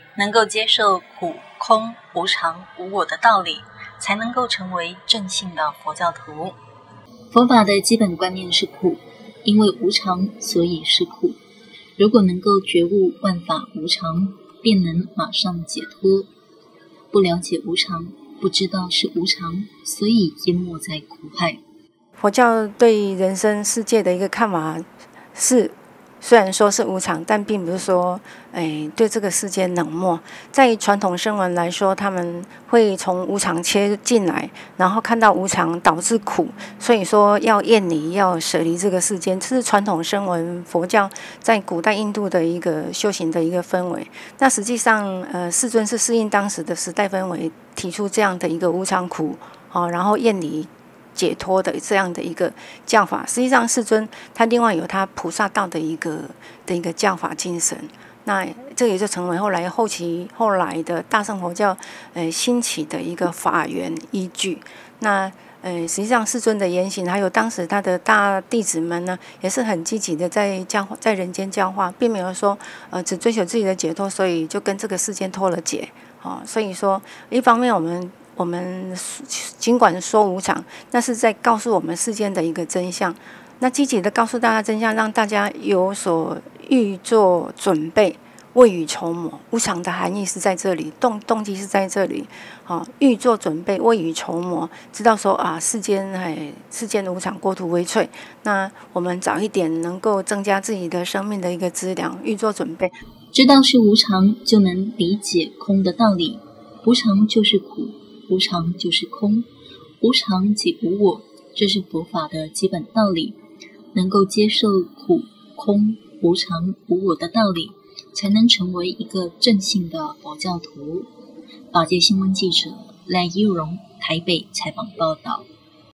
能够接受苦、空、无常、无我的道理，才能够成为正信的佛教徒。佛法的基本观念是苦，因为无常，所以是苦。如果能够觉悟万法无常，便能马上解脱。不了解无常，不知道是无常，所以淹没在苦海。 佛教对人生世界的一个看法是，虽然说是无常，但并不是说对这个世界冷漠。在传统声闻来说，他们会从无常切进来，然后看到无常导致苦，所以说要厌离，要舍离这个世间。这是传统声闻佛教在古代印度的一个修行的一个氛围。那实际上世尊是适应当时的时代氛围，提出这样的一个无常苦，然后厌离解脱的这样的一个教法。实际上世尊他另外有他菩萨道的一个教法精神，那这也就成为后来的大乘佛教兴起的一个法源依据。那实际上世尊的言行，还有当时他的大弟子们呢，也是很积极的在人间教化，并没有说只追求自己的解脱，所以就跟这个世间脱了节。所以说一方面我们尽管说无常，那是在告诉我们世间的一个真相。那积极的告诉大家真相，让大家有所预做准备，未雨绸缪。无常的含义是在这里，动机是在这里。预做准备，未雨绸缪，知道说世间的无常，国土危脆。那我们早一点能够增加自己的生命的一个质量，预做准备。 知道是无常，就能理解空的道理。无常就是苦，无常就是空，无常即无我，这是佛法的基本道理。能够接受苦、空、无常、无我的道理，才能成为一个正信的佛教徒。法界新闻记者赖依荣台北采访报道。